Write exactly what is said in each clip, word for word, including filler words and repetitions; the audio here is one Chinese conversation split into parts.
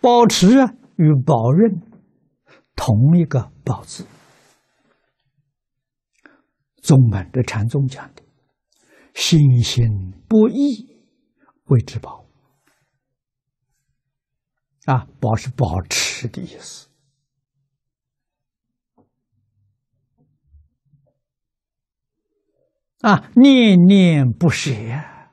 保持啊与保任同一个保字。宗门的禅宗讲的，心心不异谓之保。啊，保是保持的意思。啊，念念不舍呀！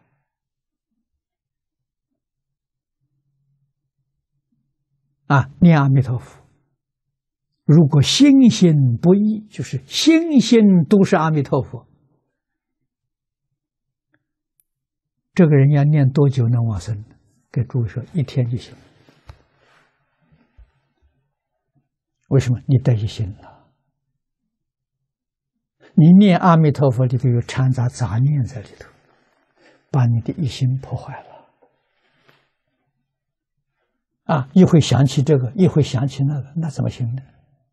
啊，念阿弥陀佛，如果心心不异，就是心心都是阿弥陀佛，这个人要念多久能往生？给诸位说，一天就行。为什么？你得一心了。你念阿弥陀佛里头有掺杂杂念在里头，把你的一心破坏了。啊，一会想起这个，一会想起那个，那怎么行呢？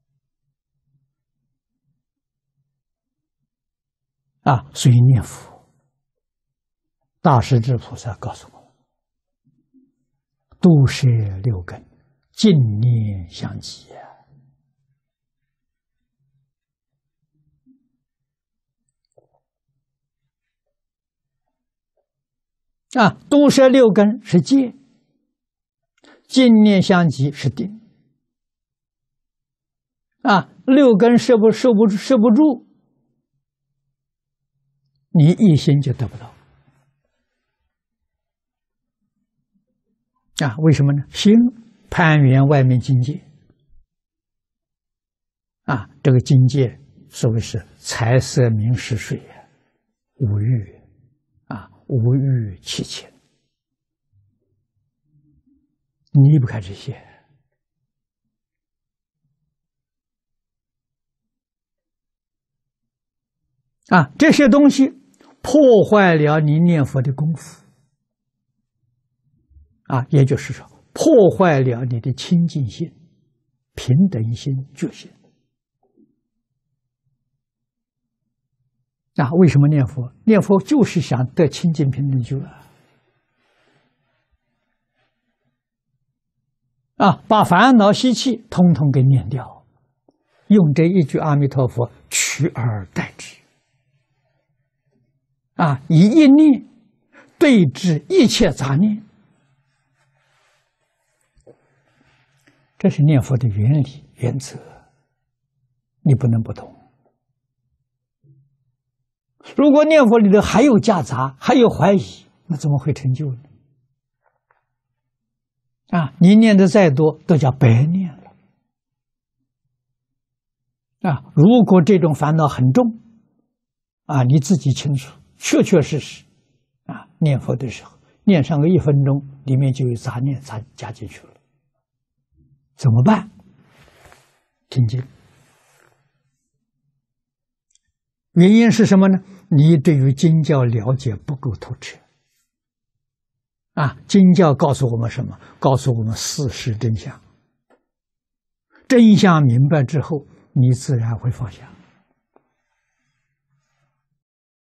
啊，所以念佛，大势至菩萨告诉我，度摄六根，净念相继呀。啊，度摄六根是戒，净念相继是定。啊，六根摄不摄不摄不住，你一心就得不到。啊，为什么呢？心攀缘外面境界。啊，这个境界所谓是财色名食睡呀，五欲。啊，无欲七情，离不开这些。啊，这些东西破坏了你念佛的功夫。啊，也就是说，破坏了你的清净心、平等心、觉心。啊，为什么念佛？念佛就是想得清净平等觉啊！啊，把烦恼习气统统给念掉，用这一句阿弥陀佛取而代之。啊，以一念对治一切杂念，这是念佛的原理原则，你不能不懂。如果念佛里头还有夹杂，还有怀疑，那怎么会成就呢？啊，你念的再多，都叫白念了。啊，如果这种烦恼很重，啊，你自己清楚，确确实实，啊，念佛的时候，念上个一分钟，里面就有杂念加加进去了，怎么办？听经。原因是什么呢？你对于经教了解不够透彻。啊，经教告诉我们什么？告诉我们事实真相。真相明白之后，你自然会放下。